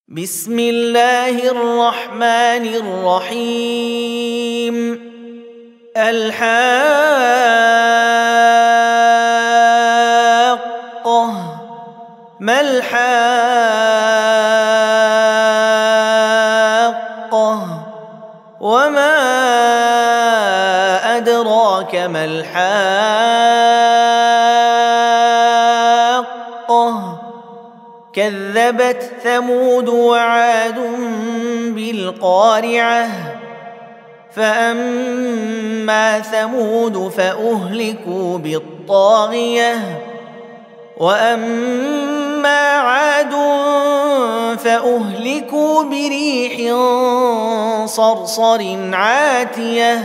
بسم الله الرحمن الرحيم. الحاقة ما الحاقة وما أدراك ما الحاقة كذبت ثمود وعاد بالقارعة فأما ثمود فأهلكوا بالطاغية وأما عاد فأهلكوا بريح صرصر عاتية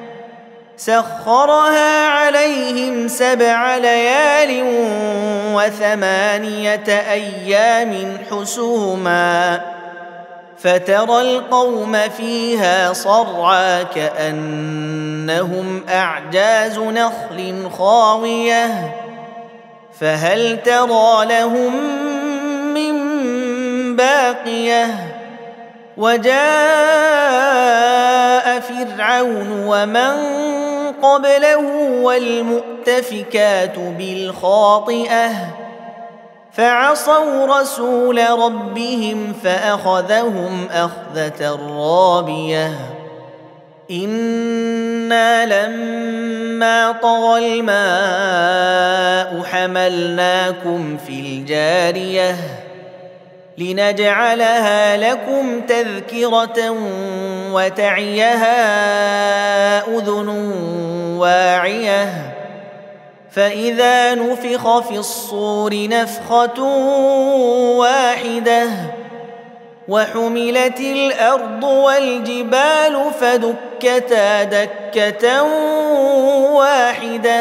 سخرها عليهم 7 ليال و8 أيام حسوما فترى القوم فيها صرعى كأنهم أعجاز نخل خاوية فهل ترى لهم من باقية وجاء فرعون ومن قبله والمؤتفكات بالخاطئة فعصوا رسول ربهم فأخذهم أخذة رابية إنا لما طغى الماء حملناكم في الجارية لنجعلها لكم تذكرة وتعيها أذن واعية فإذا نفخ في الصور نفخة واحدة وحملت الأرض والجبال فدكتا دكة واحدة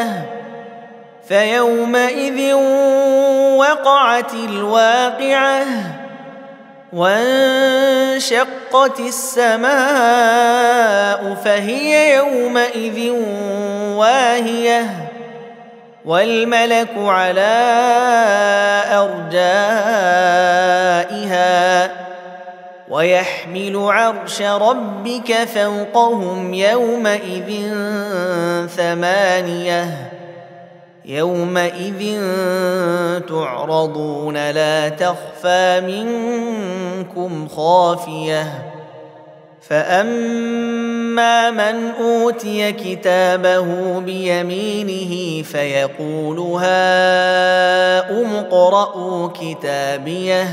فيومئذ وقعت الواقعة وانشقت السماء فهي يومئذ واهية والملك على أرجائها ويحمل عرش ربك فوقهم يومئذ 8 يومئذ تعرضون لا تخفى منكم خافية فأما من أوتي كتابه بيمينه فيقول هاؤم اقرءوا كتابيه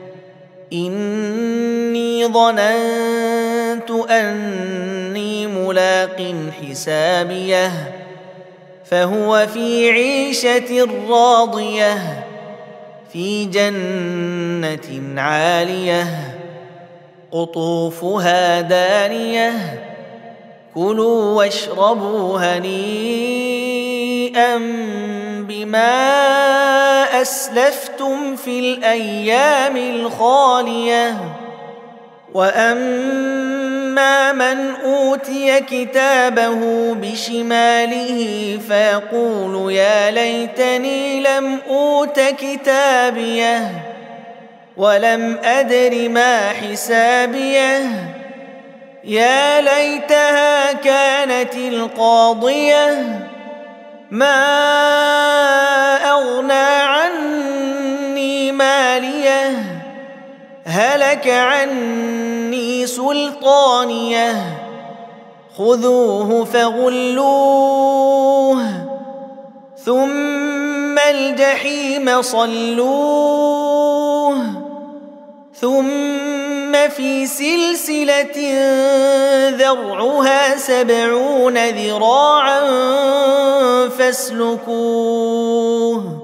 إني ظننت أني ملاق حسابيه فهو في عيشة راضية في جنة عالية قطوفها دانية كلوا واشربوا هنيئا بما أسلفتم في الأيام الخالية وأما من أوتي كتابه بشماله فيقول يا ليتني لم أوت كتابيه ولم أدر ما حسابيه يا ليتها كانت القاضية ما أغنى عني ماليه هلك عني سلطانيه خذوه فغلوه ثم الجحيم صلوه ثم في سلسلة ذرعها 70 ذراعا فاسلكوه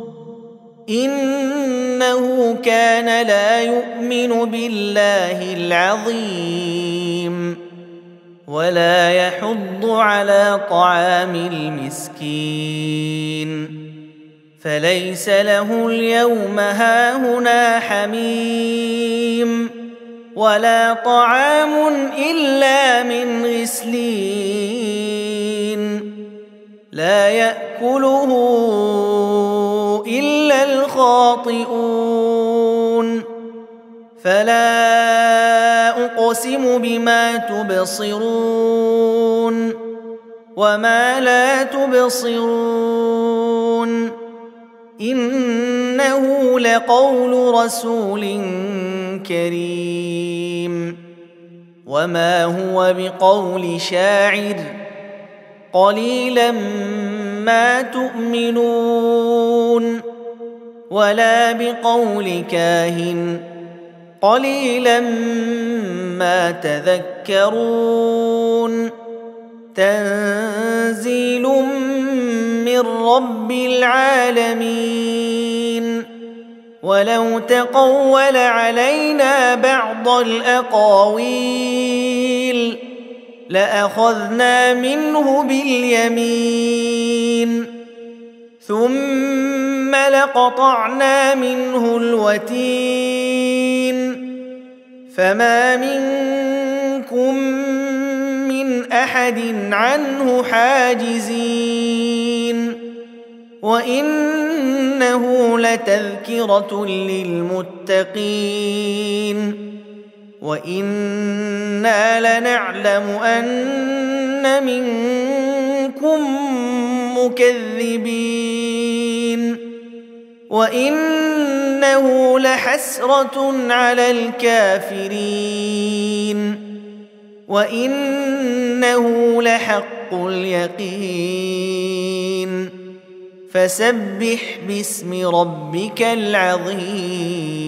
إنه كان لا يؤمن بالله العظيم ولا يحض على طعام المسكين فليس له اليوم هاهنا حميم ولا طعام إلا من غسلين لا يأكله إلا الخاطئون فلا أقسم بما تبصرون وما لا تبصرون إنه لقول رسول كريم وما هو بقول شاعر قليلا ما تؤمنون ولا بقول كاهن قليلا ما تذكرون تنزيل من رب العالمين ولو تقول علينا بعض الأقاويل لأخذنا منه باليمين ثم لقطعنا منه الوتين فما منكم من أحد عنه حاجزين وإنه لتذكرة للمتقين وإنا لنعلم أن منكم مكذبين وإنه لحسرة على الكافرين وإنه لحق اليقين فسبح باسم ربك العظيم.